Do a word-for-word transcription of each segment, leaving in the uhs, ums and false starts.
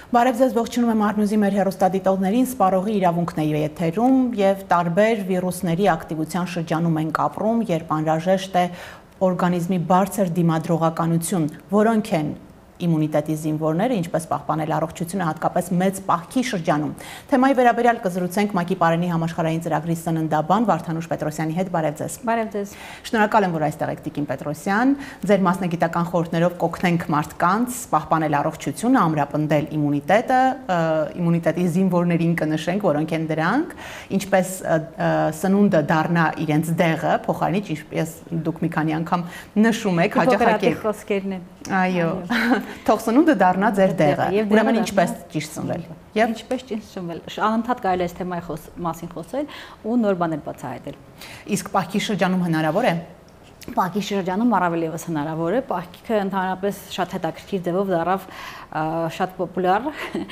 Բարև ձեզ, ողջունում եմ Արնուզի մեր հեռուստադիտողներին, սպառողի իրավունքն է եթերում եւ տարբեր վիրուսների ակտիվության շրջանում ենք ապրում, երբ անհրաժեշտ է օրգանիզմի բարձր դիմադրողականություն, որոնք են իմունիտետի զինվորները, ինչպես պահպանել առողջությունը հատկապես մեծ պահքի շրջանում։ Թեմայի վերաբերյալ կզրուցենք ՄԱԿ-ի Պարենի համաշխարհային ծրագրի սննդաբան Վարդանուշ Պետրոսյանի հետ։ Բարև ձեզ։ Բարև ձեզ։ Շնորհակալ եմ, որ այստեղ եք Տիկին Պետրոսյան։ Ձեր մասնագիտական խորհուրդներով կօգնենք մարդկանց պահպանել առողջությունը, ամրապնդել իմունիտետը, իմունիտետի զինվորներին կնշենք, որոնք են դրանք, ինչպես սնունդը դառնա իրենց դեղը, փոխարինիչ, ինչպես դուք մի քանի անգամ նշում եք, հաճախակի խոսքերն են։ Այո, թող սնունդը դառնա ձեր դեղը։ Ուրեմն ինչպես ճիշտ սնվել։ Եվ ինչպես ճիշտ սնվել։ Անընդհատ կարելի է այս թեմայի մասին խոսել ու նոր բաներ բացահայտել։ Իսկ պահքի շրջանում հնարավոր է։ Պահքի շրջանում առավել ևս հնարավոր է։ Պահքը ընդհանրապես շատ հետաքրքիր ձևով դառավ շատ պոպուլյար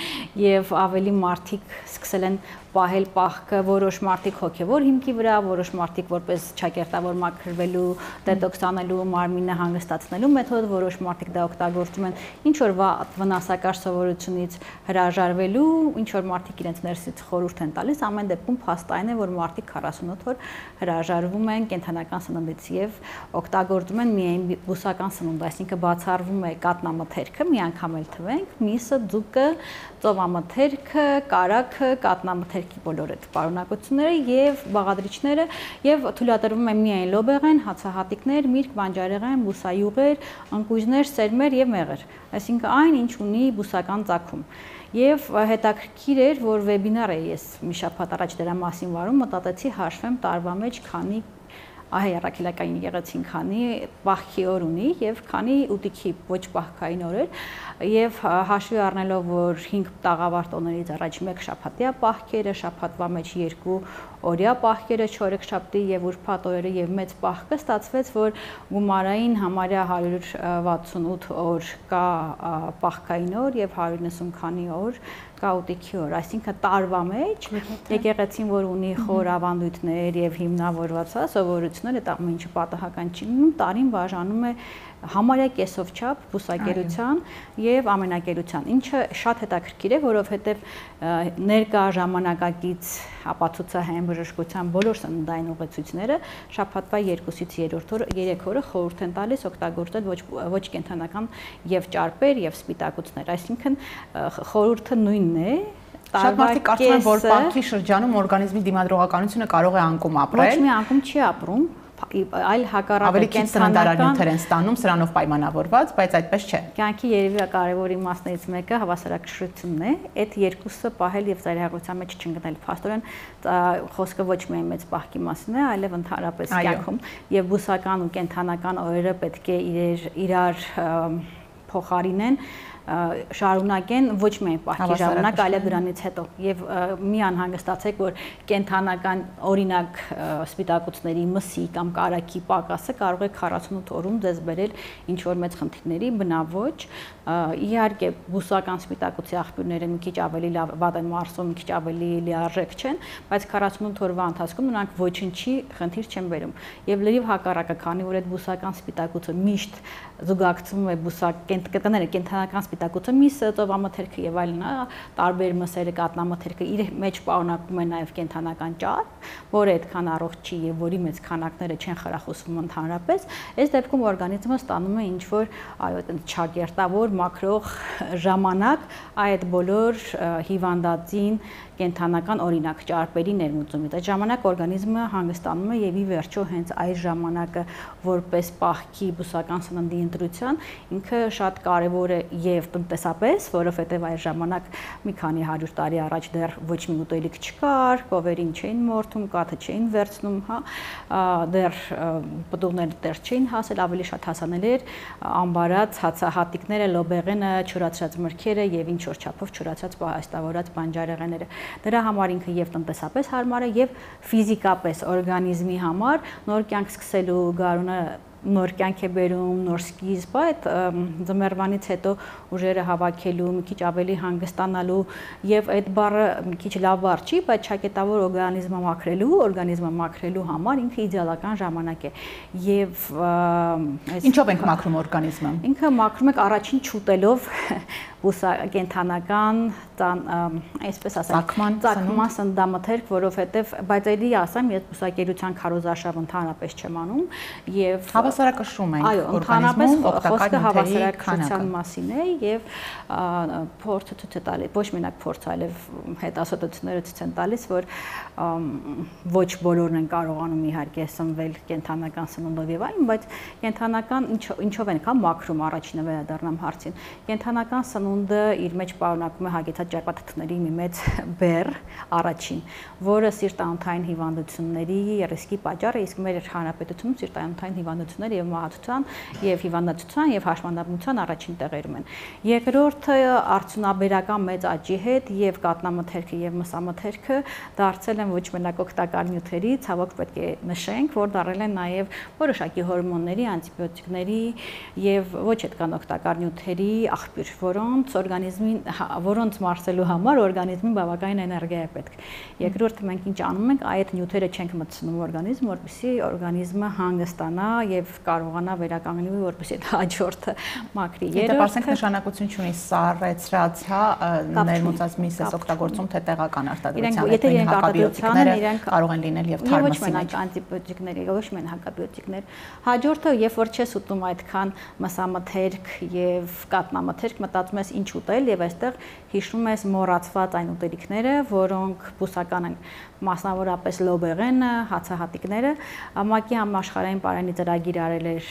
եւ ավելի մարդիկ սկսել են պահել պահքը, որոշ մարդիկ հոգեվոր հիմքի վրա, որոշ մարդիկ որպես ճակերտավոր մաքրվելու, դետոքսանելու, մարմինը հանգստացնելու մեթոդ, որոշ մարդիկ դա օգտագործում են ինչ որ վնասակար սովորությունից հրաժարվելու, ինչ որ մարդիկ իրենց ներսից խորհուրդ են տալիս, ամեն դեպքում փաստային է, որ մարդիկ քառասունութ օր հրաժարվում են կենդանական սննդից եւ օգտագործում են միայն բուսական սնունդ, այսինքն բացառվում է կատնամթերքը, մի անգամ էլ թվենք, միսը, ձուկը, ծովամթերքը, կարագը, կատնամթերքի բոլոր այդ պարունակությունները եւ բաղադրիչները եւ թույլատրվում է միայն լոբեղեն, հացահատիկներ, միրգ, բանջարեղեն, բուսայուղեր, ընկույզներ, սերմեր եւ մեղր, այսինքն այն, ինչ ունի բուսական ծագում։ Եվ հետաքրքիր էր, որ վեբինար է ես մի շաբաթ առաջ դրա մասին վարում, մտածեցի հաշվեմ տարվա մեջ քանի ահա առաքելական եկեղեցին քանի պահքի օր ունի եւ քանի ուտիքի ոչ պահքային օրեր եւ հաշվի առնելով որ հինգ տաղավար տոներից առաջ մեկ շաբաթյա պահքերը, շաբաթվա մեջ երկու օրյա պահքերը, չորեքշաբթի եւ ուրբաթ օրերը եւ մեծ պահքը ստացվեց, որ գումարային համարյա հարյուր վաթսունութ օր կա պահքային օր եւ հարյուր նվսուն քանի օր կա ուտիքի օր, այսինքն տարվա մեջ եկեղեցին, որ ունի խոր ավանդույթներ եւ հիմնավորված է սովորություններ, այդ ամեն ինչը պատահական չի լինում, տարին բաժանում է համարյա կեսով չափ բուսակերության եւ ամենակերության, ինչը շատ հետաքրքիր է, որովհետեւ ներկա ժամանակակից ապացուցահեն բժշկության բոլոր սննդային ուղեցույցները շաբաթվա երկուսից երրորդ օրը, երեք օրը խորհուրդ են տալիս օգտագործել ոչ ոչ կենդանական եւ ճարպեր եւ սպիտակուցներ, այսինքն խորհուրդը նույնն է։ Շատ մարդիկ կարծում են, որ պահքի շրջանում օրգանիզմի դիմադրողականությունը կարող է անկում ապրել։ Ոչ մի անկում չի ապրում, այլ հակառակը ավելի քիչ սննդարարնյութեր են ստանում սրանով պայմանավորված, բայց այդպես չէ։ Կյանքի երևի կարևոր իմաստներից մեկը հավասարակշռությունն է, այդ երկուսը պահել եւ ծայրահեղության մեջ չընկնել։ Փաստորեն խոսքը ոչ միայն մեծ պահքի մասին է, այլև ընդհանրապես կյանքում եւ բուսական ու կենդանական օրերը պետք է իրար իրար փոխարինեն շարունակեն ոչ միայն պահքի ժամանակ, այլև դրանից հետո եւ մի անհանգստացեք, որ կենդանական օրինակ սպիտակուցների մսի կամ կարագի պակասը կարող է քառասունութ օրում ձեզ բերել ինչ որ մեծ խնդիրների, բնավ ոչ, իհարկե բուսական սպիտակուցի աղբյուրները մի քիչ ավելի լավ վատ են մարսում, մի քիչ ավելի լիարժեք չեն, բայց քառասունութ օրվա ընթացքում նրանք ոչինչի խնդիր չեն բերում եւ լրիվ հակառակը, քանի որ այդ բուսական սպիտակուցը միշտ զուգակցվում է բուսական կենդանական սպիտակուցը, միսը, ծովամթերքը եւ այլն, տարբեր մսերը, կատնամթերքը իր մեջ պարունակում են նաեւ կենդանական ճարպ, որը այդքան առողջ չի եւ որի մեծ քանակները չեն խրախուսվում ընդհանրապես, այս դեպքում օրգանիզմը ստանում է ինչ որ այո, այդպես չակերտավոր մաքրող ժամանակ այդ բոլոր հիվանդածին կենդանական օրինակ ճարպերի ներմուծումից։ Այդ ժամանակ օրգանիզմը հանգստանում է եւ ի վերջո հենց այս ժամանակը որպես պահքի բուսական սննդի ընտրության ինքը շատ կարեւոր է եւ տնտեսապես, որովհետեւ այս ժամանակ մի քանի հարյուր տարի առաջ դեռ ոչ մի ուտելիք չկար, կովերին չէին մորթում, կաթը չէին վերցնում, հա, դեռ պտուղները դեռ չէին հասել, ավելի շատ հասանելի էր ամբարած հացահատիկները, լոբեղենը, չորացրած մրգերը եւ ինչ որ չափով չորացած պահեստավորած բանջարեղենները։ Դրա համար ինքը եւ տնտեսապես հարմար է եւ ֆիզիկապես օրգանիզմի համար նոր կյանք սկսելու գարունը նոր կյանք է բերում, նոր սկիզբ, այդ ձմեռվանից հետո ուժերը հավաքելու, մի քիչ ավելի հանգստանալու եւ այդ բառը մի քիչ լավ բառ չի, բայց ճակետավոր օրգանիզմը մաքրելու, օրգանիզմը մաքրելու համար ինքը իդեալական ժամանակ է։ Եվ ինչով ենք մաքրում օրգանիզմը։ Ինքը մաքրում ենք առաջին չուտելով, կենթանական այսպես ասած ծագման սննդամթերք, որովհետև բայց էլի ասեմ, ես բուսակերության քարոզարշավ ընդհանրապես չեմ անում եւ հավասարակշռում ենք օրգանիզմում օգտակար հավասարակշռության մասին է եւ փորձը ցույց է տալիս, ոչ մենակ փորձ, այլև հետազոտությունները ցույց են տալիս, որ ոչ բոլորն են կարողանում իհարկե սնվել կենթանական սնունդով եւ այլն, բայց կենթանական ինչով են կա մակրոմ առաջինը վերադառնամ հարցին։ Կենթանական սնունդը իր մեջ պարունակում է հագեցած ճարպաթթուների մի մեծ բեռ առաջին, որը սիրտանոթային հիվանդությունների ռիսկի պատճառ է, իսկ մեր հանրապետությունում սիրտանոթային հիվանդություններ եւ մահացության եւ հիվանդացության եւ հաշմանդամության առաջին տեղերում են։ Երկրորդը արդյունաբերական մեծ աճի հետ եւ կատնամթերքը եւ մսամթերքը դարձել են ոչ մենակ օգտակար նյութերի, ցավոք պետք է նշենք, որ դարել են նաեւ որոշակի հորմոնների, անտիբիոտիկների եւ ոչ այդքան օգտակար նյութերի աղբյուր, որոնց օրգանիզմին որոնց մարսելու համար օրգանիզմին բավականին էներգիա է պետք։ Երկրորդը մենք ինչ անում ենք, այդ նյութերը չենք մտցնում օրգանիզմ, որպեսզի օրգանիզմը հանգստանա եւ կարողանա վերականգնվի, որպեսզի հաջորդը մաքրի։ Եթե ասենք նշանակություն չունի սառեցրած, հա, ներմուծած միսս օգտագործում թե տեղական արտադրության, եթե իրենք արտադրության իրենք կարող են լինել եւ թարմասի ոչ մենակ անտիբիոտիկներ, ոչ մենակ հակաբիոտիկներ։ Հաջորդը, երբ որ չես ուտում այդքան մսամթերք եւ կատնամթերք, մտածում ես ինչ ուտել եւ այստեղ հիշում ես մոռացված այն ուտելիքները, որոնք բուսական են, մասնավորապես լոբեղենը, հացահատիկները։ ՄԱԿ-ի համաշխարհային պարանի ծրագիր արել էր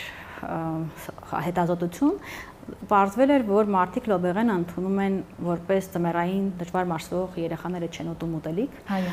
հետազոտություն, պարզվել էր, որ մարդիկ լոբեղեն ընդունում են որպես ձմեռային դժվար մարսվող երեխաները չեն ուտում ուտելիք,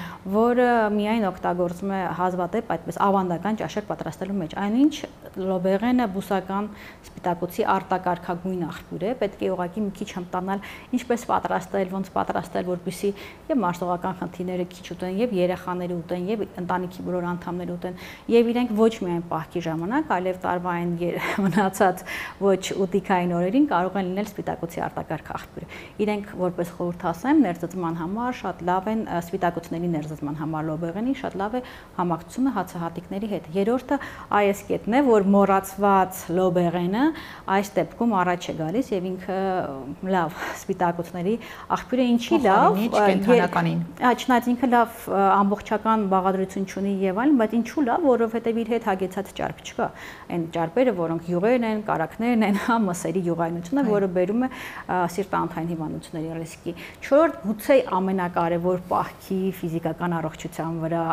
որը միայն օգտագործում է հազվադեպ այդպես ավանդական ճաշակ պատրաստելու մեջ։ Այնինչ լոբեղենը բուսական սպիտակուցի արտակարգագույն աղբյուր է, պետք է ուղղակի մի քիչ հմտանալ ինչպես պատրաստել, ոնց պատրաստել, որպեսզի եւ մարսողական խնդիրները քիչ ուտեն, եւ երեխաները ուտեն, եւ ընտանիքի բոլոր անդամները ուտեն, եւ իրենք ոչ միայն պահքի ժամանակ, այլև տարվա այն մնացած ոչ ուտիկային օրերին կարող են լինել սպիտակուցի արտակարգ աղբյուր։ Իրենք որպես խորհուրդ ասեմ, ներծծման համար շատ լավ են սպիտակուցների ներծծման համար լոբեղենի, շատ լավ է համակցությունը հացահատիկների հետ։ Երրորդը այս կետն է, որ մոռացված լոբեղենը այս դեպքում առաջ է գալիս եւ ինքը լավ սպիտակուցների աղբյուր է, ինչի լավ, կենթանականին։ Չնայած ինքը լավ ամբողջական բաղադրություն չունի եւ այլն, բայց ինչու լավ, որովհետեւ իր հետ հագեցած ճարպ չկա։ Այն ճարպերը, որոնք յուղերն են, կարակներն են, հա, մսերի յուղայնությունը, որը բերում է սիրտանոթային հիվանդությունների ռիսկի։ Չորրորդ, գուցե ամենակարևոր պահքի ֆիզիկական առողջության վրա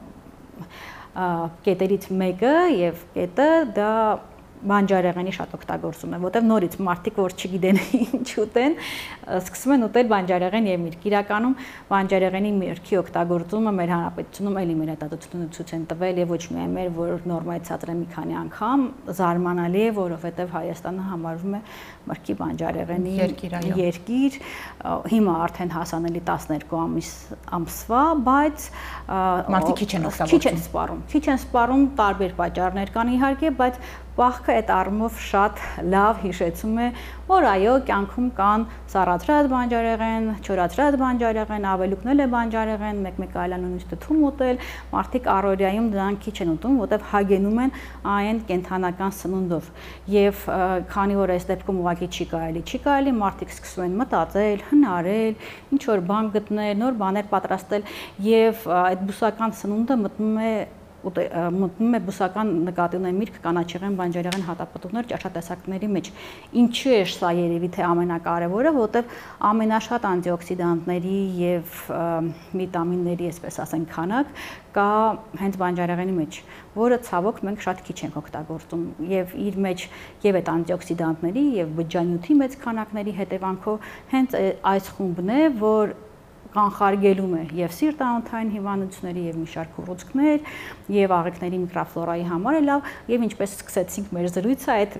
կետերից մեկը եւ կետը դա բանջարեղենի շատ օգտագործում է, որտեղ նորից մարդիկ որ չգիտեն ինչ ուտեն, սկսում են ուտել բանջարեղեն եւ միրգ։ Իրականում բանջարեղենի միրգի օգտագործումը մեր հանրապետությունում էլի մեր հետազոտությունը ցույց են տվել եւ ոչ միայն մեր, որ նորմայից ցածր է մի քանի անգամ, զարմանալի է, որովհետեւ Հայաստանը համարվում է մրգի բանջարեղենի երկիր, հիմա արդեն հասանելի տասներկու ամիս ամսվա, բայց մարդիկ քիչ են օգտագործում։ Քիչ են սպառում, քիչ են սպառում, տարբեր պատճառներ կան իհարկե, բայց պահքը այդ առումով շատ լավ հիշեցում է, որ այո, կյանքում կան սառացրած բանջարեղեն, չորացրած բանջարեղեն, ավելուկնել է բանջարեղեն, մեկ-մեկ այլ նույնիսկ թում ուտել, մարդիկ առօրյայում դրանք քիչ են ուտում, որտեղ հագենում են այն կենթանական սնունդով։ Եվ քանի որ այս դեպքում ուղղակի չի կարելի, չի կարելի, մարդիկ սկսում են մտածել, հնարել, ինչ որ բան գտնել, նոր բաներ պատրաստել եւ այդ բուսական սնունդը մտնում է մտնում է բուսական նկատի ունեն միրգ, կանաչեղեն, բանջարեղեն, հատապտուղներ ճաշատեսակների մեջ։ Ինչու է սա երևի թե ամենակարևորը, որտեղ ամենաշատ անտիօքսիդանտների եւ վիտամինների, այսպես ասենք, քանակ կա հենց բանջարեղենի մեջ, որը ցավոք մենք շատ քիչ ենք օգտագործում եւ իր մեջ եւ այդ անտիօքսիդանտների եւ բջջանյութի մեծ քանակների հետևանքով հենց այս խումբն է, որ կանխարգելում է եւ սիրտանոթային հիվանդությունների եւ մի շարք ուռուցքներ եւ աղիքների միկրոֆլորայի համար է լավ եւ ինչպես սկսեցինք մեր զրույցը այդ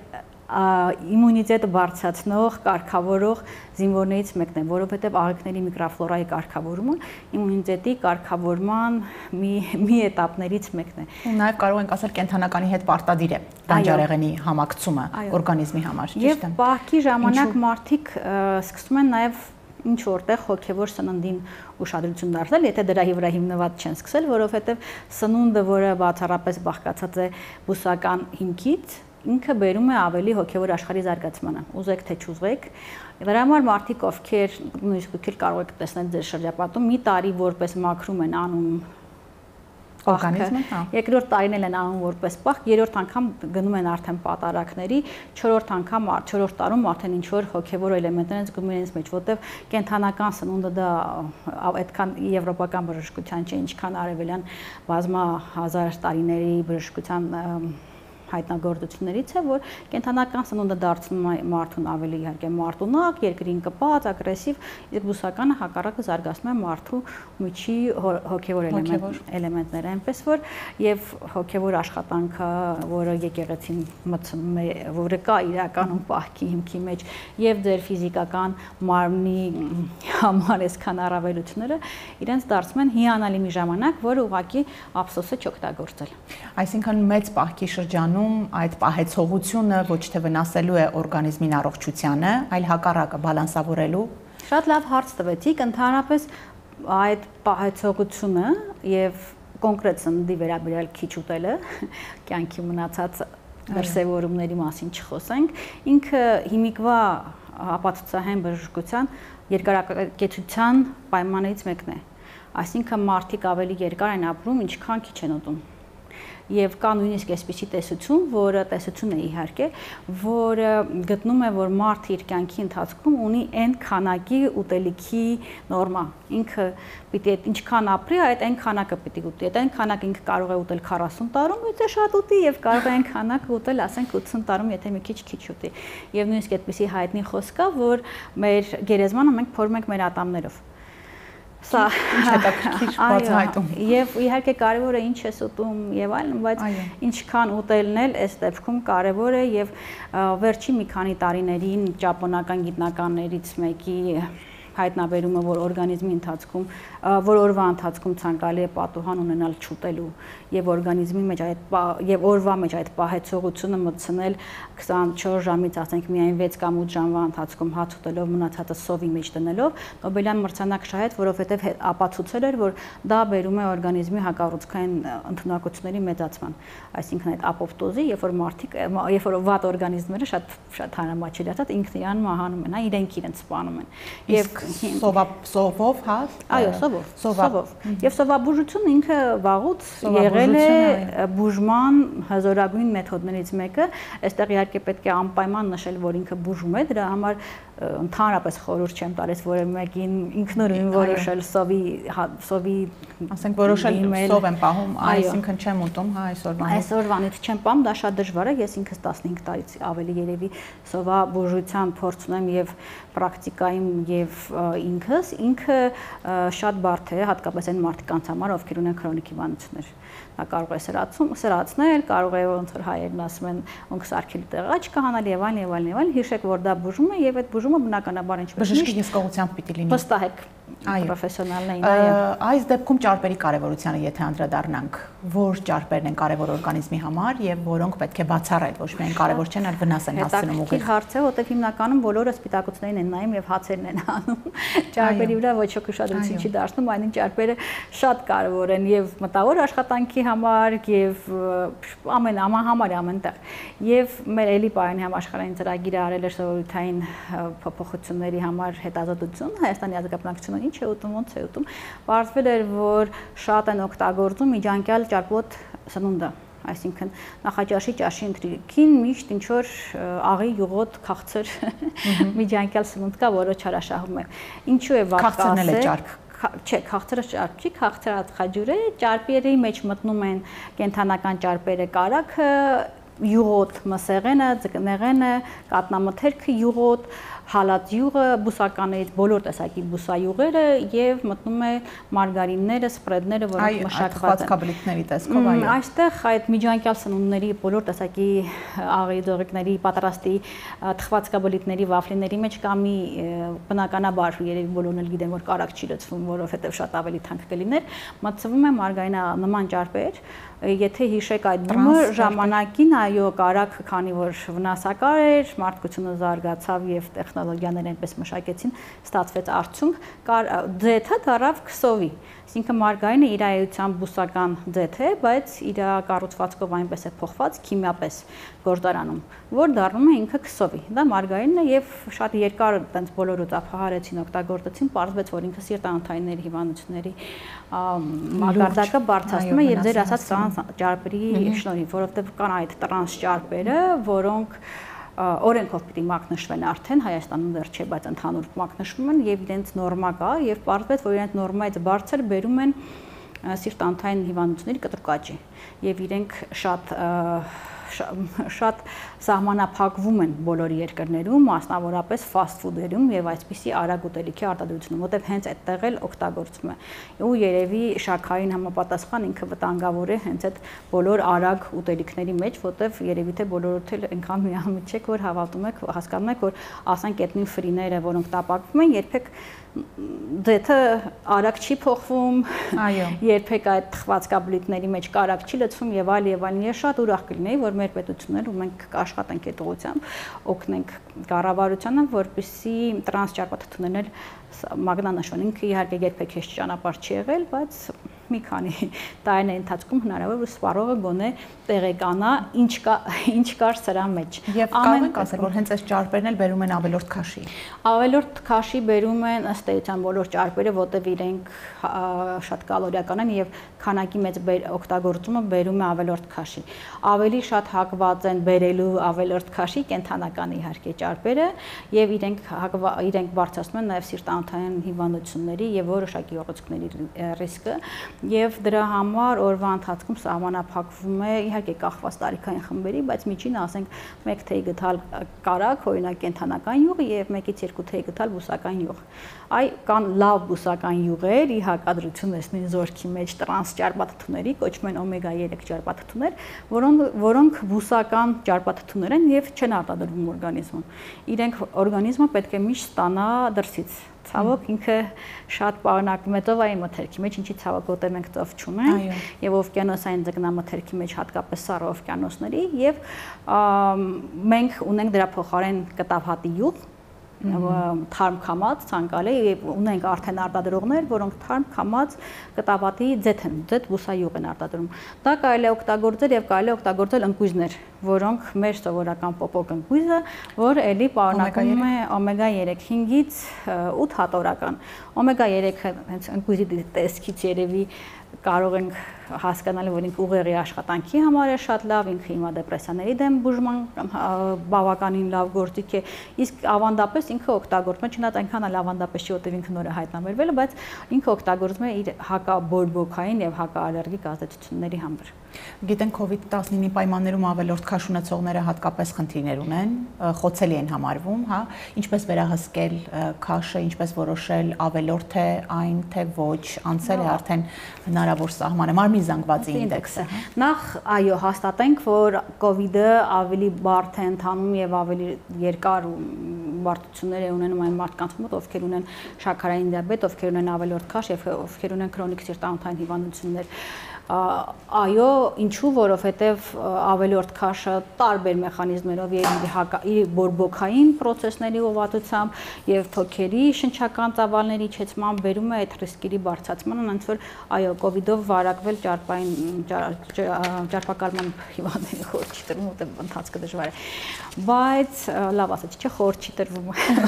իմունիտետը բարձրացնող, կարգավորող զինվորներից մեկն է, որովհետև աղիքների միկրոֆլորայի կարգավորումը իմունիտետի կարգավորման մի մի էտապներից մեկն է։ Ու նաև կարող ենք ասել կենթանականի հետ պարտադիր է բանջարեղենի համակցումը օրգանիզմի համար, ճիշտ է։ Եվ պահքի ժամանակ մարդիկ սկսում են նաև ինչ որտեղ հոգևոր սննդին ուշադրություն դարձնել, եթե դրա վրա հիմնված չեն սկսել, որովհետև սնունդը, որը բացառապես բաղկացած է բուսական հիմքից, ինքը բերում է ավելի հոգևոր աշխարհի զարգացմանը, ուզեք թե չուզեք։ Դրա համար մարդիկ, ովքեր նույնիսկ ովքեր կարող եք տեսնել ձեր շրջապատում, մի տարի որպես մաքրում են անում օրգանիզմը, հա։ Երկրորդ տարին են անում որպես պահ, երրորդ անգամ գնում են արդեն պատարակների, չորրորդ անգամ, չորրորդ տարում արդեն ինչ որ հոգևոր էլեմենտներ են զգում իրենց մեջ, որտեղ կենթանական սնունդը դա այդքան եվրոպական բժշկության չէ, ինչքան արևելյան բազմա հազար տարիների բժշկության հայտնագործություններից է, որ կենթանական սնունդը դարձնում է մարդուն ավելի իհարկե մարտունակ, երկրին կպած, ագրեսիվ, իսկ բուսականը հակառակը զարգացնում է մարդու միջի հոգևոր էլեմենտները, այնպես որ եւ հոգևոր աշխատանքը, որը եկեղեցին մտցնում է, որը կա իրականում պահքի հիմքի մեջ, եւ ձեր ֆիզիկական մարմնի համար այսքան առավելությունները իրենց դարձնում են հիանալի մի ժամանակ, որը ուղղակի ափսոս է չօգտագործել։ Այսինքն մեծ պահքի շրջանում այդ պահեցողությունը ոչ թե վնասելու է օրգանիզմին առողջությանը, այլ հակառակը բալանսավորելու։ Շատ լավ հարց տվեցիք, ընդհանրապես այդ պահեցողությունը եւ կոնկրետ սննդի վերաբերյալ քիչ ուտելը, կյանքի մնացած դրսևորումների մասին չխոսենք, ինքը հիմիկվա ապացուցահեն բժշկության երկարակեցության պայմաններից մեկն է։ Այսինքն մարդիկ ավելի երկար են ապրում, ինչքան քիչ են ուտում։ Եվ կա նույնիսկ այսպիսի տեսություն, որը տեսություն է իհարկե, որը գտնում է, որ մարդը իր կյանքի ընթացքում ունի այն քանակի ուտելիքի նորմա։ Ինքը պիտի այդ ինչքան ապրի, այդ այն քանակը պիտի ուտի։ Այդ այն քանակը ինքը կարող է ուտել քառասուն տարում, եթե շատ ուտի, եւ կարող է այն քանակը ուտել, ասենք ութսուն տարում, եթե մի քիչ քիչ ուտի։ Եվ նույնիսկ այդպիսի հայտնի խոսք կա, որ մեր գերեզմանը մենք փորում ենք մեր ատամներով։ Սա հետաքրքիր բացահայտում։ Եվ իհարկե կարևոր է ինչ ես ուտում եւ այլն, բայց ինչքան ուտելն էլ այս դեպքում կարևոր է եւ վերջի մի քանի տարիներին ճապոնական գիտնականներից մեկի հայտնաբերումը, որ օրգանիզմի ընթացքում, որ օրվա ընթացքում ցանկալի է պատուհան ունենալ չուտելու եւ օրգանիզմի մեջ այդ եւ օրվա մեջ այդ պահեցողությունը մտցնել քսանչորս ժամից ասենք միայն վեց կամ ութ ժամվա ընթացքում հաց ուտելով մնացածը սովի մեջ դնելով Նոբելյան մրցանակ շահեց, որովհետեւ ապացուցել էր, որ դա բերում է օրգանիզմի հակառուցքային ընդունակությունների մեծացման, այսինքն այդ ապոպտոզի, երբ որ մարդիկ, երբ որ վատ օրգանիզմները շատ շատ հանրամատչելի ասած ինքն իրան մահանում են, հա, իրենք իրենց սպանում են եւ Սովա սովով, հա։ Այո, սովով, սովով։ Եվ սովաբուժությունը ինքը վաղուց եղել է բուժման հզորագույն մեթոդներից մեկը, այստեղ իհարկե պետք է անպայման նշել, որ ինքը բուժում է, դրա համար ընդհանրապես խորհուրդ չեմ տալիս որևէ մեկին ինքնուրույն որոշել սովի սովի ասենք որոշել սով եմ պահում, այսինքն չեմ ուտում, հա, այսօրվանից։ Այսօրվանից չեմ պահում, դա շատ դժվար է, ես ինքս տասնհինգ տարից ավելի երևի սովաբուժության փորձ ունեմ եւ պրակտիկայում եւ ինքս, ինքը շատ բարդ է, հատկապես այն մարդկանց համար, ովքեր ունեն քրոնիկ հիվանդություններ։ Դա կարող է սրացում, սրացնել, կարող է ոնց որ հայերն ասում են,ոնք սարքելու տեղը չկհանալ եւ այլն եւ այլն եւ այլն, հիշեք, որ դա բուժում է եւ այդ բուժումը բնականաբար ինչպես բժշկի հսկողությամբ պիտի լինի։ Վստահեք, պրոֆեսիոնալներին, այո։ Այս դեպքում ճարպերի կարևորությանը եթե անդրադառնանք, որ ճարպերն են կարևոր օրգանիզմի համար եւ որոնք պետք է բացառել, ոչ միայն կարևոր չեն, այլ վնաս են հասցնում ուղիղ։ Հետաքրքիր հարց է, որտեղ հիմնականում բոլորը սպիտակուցներին են նայում եւ հացերն են անում։ Ճարպերի վրա ոչ ոք ուշադրություն չի դարձնում, այնին ճարպերը շատ կարևոր են եւ մտավոր աշխատանքի համար եւ ամեն համարյա ամենտեղ։ Եվ մեր էլի պարանի համաշխարհային ծրագիրը արել էր սովորութային փոփոխությունների համար հետազոտություն Հայաստանի ազգաբնակչությունը ինչ է ուտում, ոնց է ուտում, պարզվել էր, որ շատ են օգտագործում միջանկյալ ճարպոտ սնունդը, այսինքն նախաճաշի ճաշի ընթրիքին միշտ ինչ որ աղի, յուղոտ, քաղցր միջանկյալ սնունդ կա, որը չարաշահում է։ Ինչու է վատ կասել։ Չէ, քաղցրը ճարպ չի, քաղցրը ածխաջուր է, ճարպերի մեջ մտնում են կենթանական ճարպերը, կարագը, յուղոտ, մսեղենը, ձկնեղենը, կատնամթերքը, յուղոտ, հալած յուղը, բուսականներից բոլոր տեսակի բուսայուղերը եւ մտնում է մարգարինները, սպրեդները, որոնք մշակված են։ Թխվածքաբլիթների տեսքով, այո։ Այստեղ այդ միջանկյալ սնունդների բոլոր տեսակի աղի դեղիկների, պատրաստի թխվածքաբլիթների, վաֆլիների մեջ կա մի բնականաբար երևի բոլորն էլ գիտեն, որ կարագ չի լցվում, որովհետեւ շատ ավելի թանկ կլիներ, մտցվում է մարգարինա նման ճարպեր, եթե հիշեք այդ բումը ժամանակին, այո, կարագ, քանի որ վնասակար էր, մարդկությունը զարգացավ եւ տեխնոլոգիաները այնպես մշակեցին, ստացվեց արդյունք, ձեթը դարավ քսովի։ Այսինքն մարգարինը իր էությամբ բուսական ձեթ է, բայց իր կառուցվածքով այնպես է փոխված քիմիապես գործարանում, որ դառնում է ինքը քսովի։ Դա մարգարինն է եւ շատ երկար այդպես բոլորը ծափահարեցին, օգտագործեցին, պարզվեց, որ ինքը սիրտանոթային հիվանդությունների մակարդակը բարձրացնում է եւ ձեր ասած տրանս ճարպերի շնորհիվ, որովհետեւ կան այդ տրանս ճարպերը, որոնք օրենքով պիտի մակնշվեն արդեն Հայաստանում դեռ չէ, բայց ընդհանուր մակնշվում են եւ իրենց նորմա կա եւ պարզվեց, որ իրենց նորմայից բարձր բերում են սիրտանոթային հիվանդությունների կտրուկաճի եւ իրենք շատ շատ սահմանափակվում են բոլոր երկրներում, մասնավորապես fast food-երում եւ այսպիսի արագ ուտելիքի արտադրությունում, որտեղ հենց այդտեղ էլ օգտագործվում է։ Ու երևի շաքարին համապատասխան ինքը վտանգավոր է հենց այդ բոլոր արագ ուտելիքների մեջ, որտեղ երևի թե բոլորդ էլ այնքան միամիտ չեք, որ հավատում եք, հասկանում եք, որ ասենք այդ նույն ֆրիները, որոնք տապակվում են, երբեք դեթը արագ չի փոխվում, այո, երբեք այդ թխվածքաբլիթների մեջ կարագ չի լցվում եւ այլ եւ այլն։ Ես շատ ուրախ կլինեի, որ մեր պետությունները ու մենք կաշխատենք այդ ուղղությամբ, օգնենք կառավարությանը, որպեսզի տրանս ճարպաթթուներն մագնանշվեն։ Ինքը իհարկե երբեք հեշտ ճանապարհ չի եղել, բայց մի քանի տարիների ընթացքում հնարավոր է սպառողը գոնե տեղեկանա ինչ կա ինչ կար սրա մեջ։ Եվ կարող ենք ասել, որ հենց այս ճարպերն էլ բերում են ավելորդ քաշի։ Ավելորդ քաշի բերում են ըստ էության բոլոր ճարպերը, որտեղ իրենք շատ կալորիական են եւ քանակի մեծ օգտագործումը բերում է ավելորդ քաշի։ Ավելի շատ հակված են բերելու ավելորդ քաշի կենթանական իհարկե ճարպերը եւ իրենք իրենք բարձրացնում են նաեւ սիրտանոթային հիվանդությունների եւ որոշակի ուղղությունների ռիսկը եւ դրա համար օրվա ընթացքում սահմանափակվում է իհարկե կախված տարիքային խմբերի, բայց միջինը ասենք մեկ թեյ գտալ կարագ, օրինակ կենթանական յուղ եւ մեկից երկու թեյ գտալ բուսական յուղ։ Այ կան լավ բուսական յուղեր, ի հակադրություն էսնին զորքի մեջ տրանս ճարպաթթուների, կոչվում են օմեգա երեք ճարպաթթուներ, որոնք որոնք բուսական ճարպաթթուներ են եւ չեն արտադրվում օրգանիզմում։ Իրենք օրգանիզմը պետք է միշտ ստանա դրսից։ Ցավոք ինքը շատ պարունակում է ծովային մթերքի մեջ, ինչի ցավոք որտեղ մենք ծով չունենք եւ օվկիանոսային ձկնամթերքի մեջ հատկապես սառը օվկիանոսների եւ մենք ունենք դրա փոխարեն կտավհատի յուղ, թարմ քամած ցանկալի եւ ունենք արդեն արտադրողներ, որոնք թարմ քամած կտավատի ձեթ են, ձեթ բուսայուղ են արտադրում։ Դա կարելի է օգտագործել եւ կարելի է օգտագործել ընկույզներ, որոնք մեր սովորական պոպոկ ընկույզը, որ էլի պարունակում է օմեգա երեք հինգից ութ հատորական։ Օմեգա երեքը հենց ընկույզի տեսքից երևի կարող ենք հասկանալ, որ ինքը ուղեղի աշխատանքի համար է շատ լավ, ինքը հիմա դեպրեսիաների դեմ բուժման բավականին լավ գործիք է, իսկ ավանդապես ինքը օգտագործվում է, չնայած այնքան էլ ավանդապես չի, որտեղ ինքը նոր է հայտնաբերվել, բայց ինքը օգտագործվում է իր հակաբորբոքային եւ հակաալերգիկ ազդեցությունների համար։ Գիտենք կովիդ տասնինի պայմաններում ավելորդ քաշ ունեցողները հատկապես խնդիրներ ունեն, խոցելի են համարվում, հա, ինչպես վերահսկել քաշը, ինչպես որոշել ավելորդ է այն թե ոչ, անցել է արդեն հնարավոր սահմանը, մարմնի զանգվածի ինդեքսը։ Նախ այո, հաստատենք, որ կովիդը ավելի բարդ է ընթանում եւ ավելի երկար բարդություններ է ունենում այն մարդկանց մոտ, ովքեր ունեն շաքարային դիաբետ, ովքեր ունեն ավելորդ քաշ եւ ովքեր ունեն քրոնիկ սիրտանոթային հիվանդություններ։ Այո, ինչու, որովհետև ավելորդ քաշը տարբեր մեխանիզմերով եւ իր բորբոքային process-ների ուղղվածությամբ եւ թոքերի շնչական ծավալների իջեցման բերում է այդ ռիսկերի բարձրացմանը, այնց որ այո, կովիդով վարակվել ճարպային ճարպակալման հիվանդների խոր չի տրվում, որտեղ ընթացքը դժվար է։ Բայց լավ ասած, չէ, խոր չի տրվում։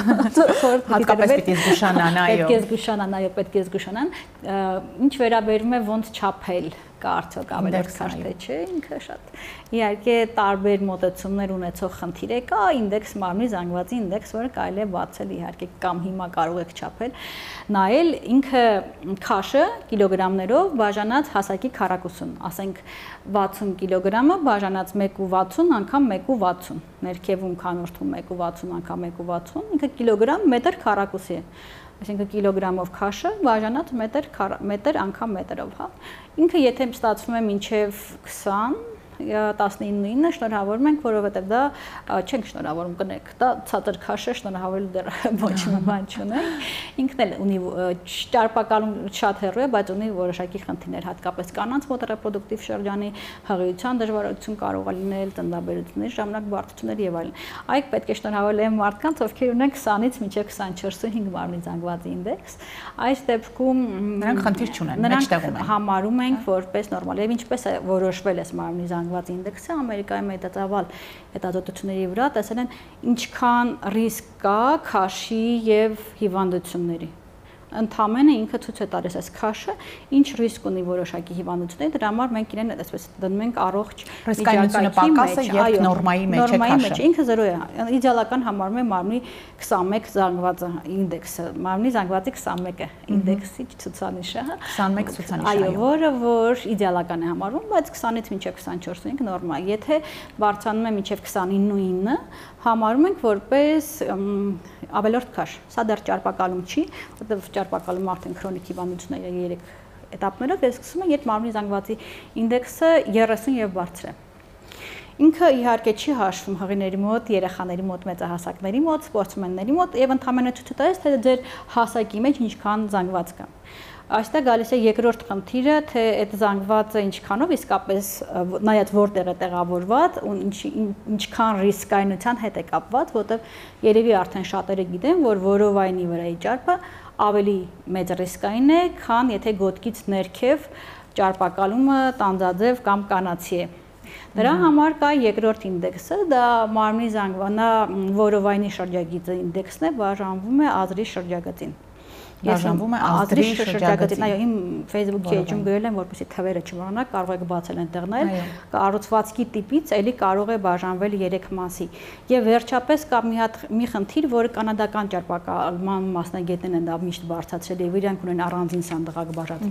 Հատկապես պիտի զգուշանան, այո։ Պետք է զգուշանան, այո, պետք է զգուշանան։ Ինչ վերաբերում է ոնց չափել կարծոք ավելորդ քաշ թե չէ, ինքը շատ իհարկե տարբեր մոտեցումներ ունեցող խնդիր է, կա ինդեքս մարմնի զանգվածի ինդեքս, որը կարելի է բացել իհարկե կամ հիմա կարող եք չափել, նայել ինքը քաշը կիլոգրամներով բաժանած հասակի քառակուսուն, ասենք վաթսուն կիլոգրամը բաժանած մեկ ու վաթսուն անգամ մեկ ու վաթսուն, ներքևում քանորդում մեկ ու վաթսուն անգամ մեկ ու վաթսուն, ինքը կիլոգրամ մետր քառակուսի է։ Այսինքն կիլոգրամով քաշը բաժանած մետր մետր անգամ մետրով, հա։ Ինքը եթե ստացվում է մինչև քսան տասնինը շնորհավորում ենք, որովհետև դա չենք շնորհավորում կնեք, դա ցածր քաշ է, շնորհավորել դեռ ոչ մի բան չունենք։ Ինքն էլ ունի ճարպակալում շատ հեռու է, բայց ունի որոշակի խնդիրներ, հատկապես կանանց մոտ ռեպրոդուկտիվ շրջանի հղիության դժվարություն կարող է լինել, ծննդաբերությունների ժամանակ բարդություններ եւ այլն։ Այդ պետք է շնորհավորել այն մարդկանց, ովքեր ունեն քսանից մինչև քսանչորսին մարմնի զանգվածի ինդեքս։ Այս դեպքում նրանք խնդիր չունեն, մեջտեղում են։ Համարում ենք որպես նորմալ եւ ինչպես է որոշվել այս մարմնի զանգվածի ինդեքսը Ամերիկայի մեծածավալ հետազոտությունների վրա տեսել են ինչքան ռիսկ կա քաշի եւ հիվանդությունների։ Ընդամենը ինքը ցույց է տալիս այս քաշը ինչ ռիսկ ունի որոշակի հիվանդությունների, դրա համար մենք իրեն այսպես դնում ենք առողջ ռիսկայնությունը պակաս է եւ նորմայի մեջ է քաշը։ Ինքը զրո է, իդեալական համարում է մարմնի քսանմեկ զանգվածը ինդեքսը, մարմնի զանգվածի քսանմեկը ինդեքսի ցուցանիշը, քսանմեկ ցուցանիշը, այո, որը որ իդեալական է համարվում, բայց քսանից մինչև քսանչորս ինքը նորմալ։ Եթե բարձրանում է մինչև քսանինը, համարում ենք որպես ավելորդ քաշ։ Սա դեռ ճարպակալում չի, որտեղ ճարպակալում արդեն քրոնիկ հիվանդությունների երեք էտապներով է սկսում է, երբ մարմնի զանգվածի ինդեքսը երեսուն եւ բարձր է։ Ինքը իհարկե չի հաշվում հղիների մոտ, երեխաների մոտ, մեծահասակների մոտ, սպորտսմենների մոտ եւ ընդհանրապես ցույց տալիս, թե ձեր հասակի մեջ ինչքան զանգված կա։ Այստեղ գալիս է երկրորդ խնդիրը, թե այդ զանգվածը ինչքանով իսկապես նայած որտեղ է տեղավորված ու ինչքան ռիսկայնության հետ է կապված, որտեղ երևի արդեն շատերը գիտեն, որ որովայնի վրայի ճարպը ավելի մեծ ռիսկային է, քան եթե գոտքից ներքև ճարպակալումը տանձաձև կամ կանացի է։ Դրա համար կա երկրորդ ինդեքսը, դա մարմնի զանգվածի որովայնի շրջագիծի ինդեքսն է, բաժանվում է ազրի շրջագծին։ Բաժանվում է ազդրի շրջագծին։ Այո, իմ Facebook-ի էջում գրել եմ, որպեսզի թվերը չմոռանաք, կարող եք բացել այնտեղ նայել, կառուցվածքի տիպից էլի կարող է բաժանվել երեք մասի։ Եվ վերջապես կա մի հատ մի խնդիր, որը կանադական ճարպակալման մասնագետներն են դա միշտ բարձրացրել եւ իրանք ունեն առանձին սանդղակ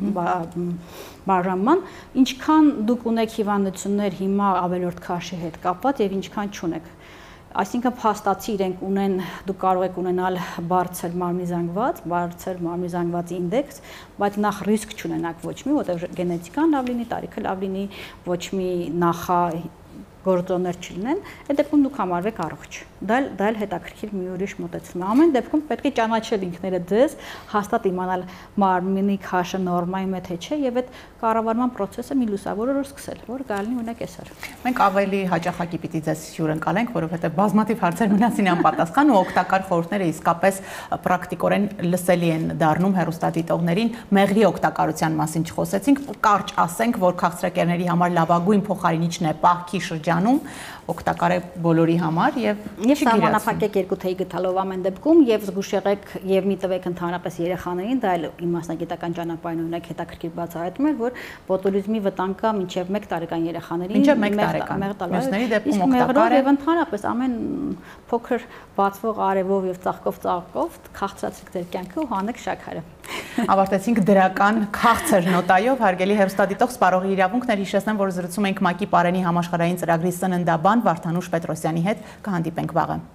բաժանման, ինչքան դուք ունեք հիվանդություններ հիմա ավելորդ քաշի հետ կապված եւ ինչքան չունեք։ Այսինքն փաստացի իրենք ունեն, դուք կարող եք ունենալ բարձր մարմնի զանգված, բարձր մարմնի զանգվածի ինդեքս, բայց նախ ռիսկ չունենաք ոչ մի, որտեղ գենետիկան լավ լինի, տարիքը լավ լինի, ոչ մի նախա գործոններ չլինեն, այդ դեպքում դուք համարվեք առողջ։ Դա դա էլ հետաքրքիր մի ուրիշ մոտեցում է։ Ամեն դեպքում պետք է ճանաչել ինքներդ ձեզ, հաստատ իմանալ մարմնի քաշը նորմայի մեջ թե չէ եւ այդ կառավարման process-ը մի լուսավոր օր սկսել, որ գալնի ունեք այսօր։ Մենք ավելի հաճախակի պիտի ձեզ հյուրընկալենք, որովհետեւ բազմաթիվ հարցեր մնացին անպատասխան ու օգտակար խորհուրդները իսկապես պրակտիկորեն լսելի են դառնում հեռուստադիտողներին։ Մեղրի օգտակարության մասին չխոսեցինք, կարճ ասենք, որ քաղցրակերների համար լավագույն փոխարինիչն է պահքի շրջանում, օգտակար է բոլորի համար եւ Եվ սահմանափակեք երկու թեյ գտալով ամեն դեպքում եւ զգուշ եղեք եւ մի տվեք ընդհանրապես երեխաներին, դա էլ իմ մասնագիտական ճանապարհին ունեք հետաքրքիր բացահայտում է, որ բոտուլիզմի վտանգը մինչեւ մեկ տարեկան երեխաներին մինչեւ մեկ տարեկան մյուսների դեպքում օգտակար է եւ ընդհանրապես ամեն փոքր բացվող արևով եւ ծաղկով ծաղկով քաղցրացրեք ձեր կյանքը ու հանեք շաքարը։ Ավարտեցինք դրական քաղցր նոտայով, հարգելի հեռուստադիտող սպառողի իրավունքներ, հիշեցնեմ, որ զրուցում ենք ՄԱԿ-ի Պարենի համաշխարհային ծրագրի սննդաբան Վարդանուշ Պետրոսյանի հետ, կհանդիպենք վաղը։